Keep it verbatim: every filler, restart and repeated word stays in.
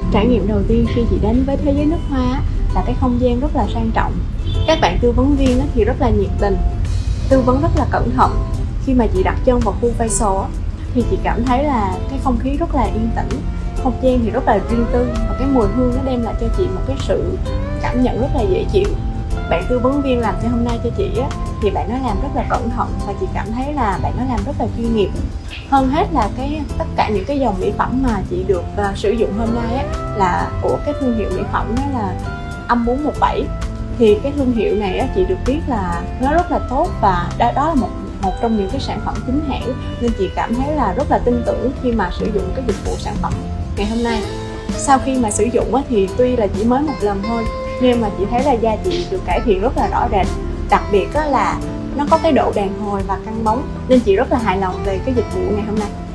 Trải nghiệm đầu tiên khi chị đến với thế giới nước hoa là cái không gian rất là sang trọng. Các bạn tư vấn viên thì rất là nhiệt tình, tư vấn rất là cẩn thận. Khi mà chị đặt chân vào khu facial thì chị cảm thấy là cái không khí rất là yên tĩnh, không gian thì rất là riêng tư, và cái mùi hương nó đem lại cho chị một cái sự cảm nhận rất là dễ chịu. Bạn tư vấn viên làm cho hôm nay cho chị á, thì bạn nó làm rất là cẩn thận và chị cảm thấy là bạn nó làm rất là chuyên nghiệp. Hơn hết là cái tất cả những cái dòng mỹ phẩm mà chị được uh, sử dụng hôm nay á, là của cái thương hiệu mỹ phẩm đó là âm bốn một bảy. Thì cái thương hiệu này á, chị được biết là nó rất là tốt, và đó, đó là một một trong những cái sản phẩm chính hãng, nên chị cảm thấy là rất là tin tưởng khi mà sử dụng cái dịch vụ sản phẩm ngày hôm nay. Sau khi mà sử dụng á, thì tuy là chỉ mới một lần thôi, nhưng mà chị thấy là da chị được cải thiện rất là rõ rệt. Đặc biệt là nó có cái độ đàn hồi và căng bóng, nên chị rất là hài lòng về cái dịch vụ ngày hôm nay.